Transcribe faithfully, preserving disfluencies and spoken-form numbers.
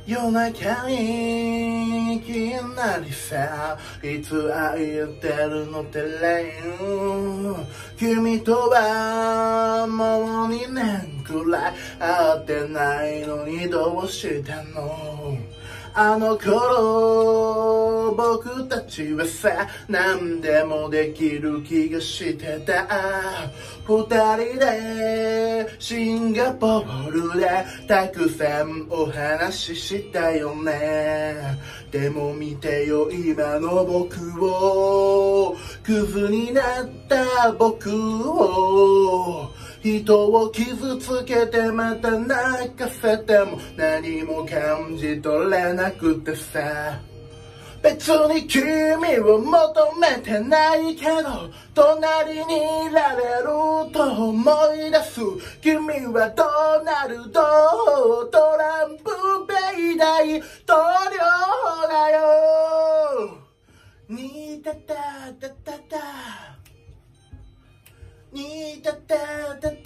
夜中にいきなりさ、いつ空いてるのってレイン。君とはもうにねんくらい会ってないのにどうしたの。あの頃僕たちはさ、何でもできる気がしてた。二人でシンガポールでたくさんお話ししたよね。でも見てよ今の僕を、クズになった僕を。人を傷つけてまた泣かせても何も感じ取れなくてさ。別に君を求めてないけど隣にいられると思い出す。君はドナルド・トランプ米大統領だよ。にたたたたたにたたたた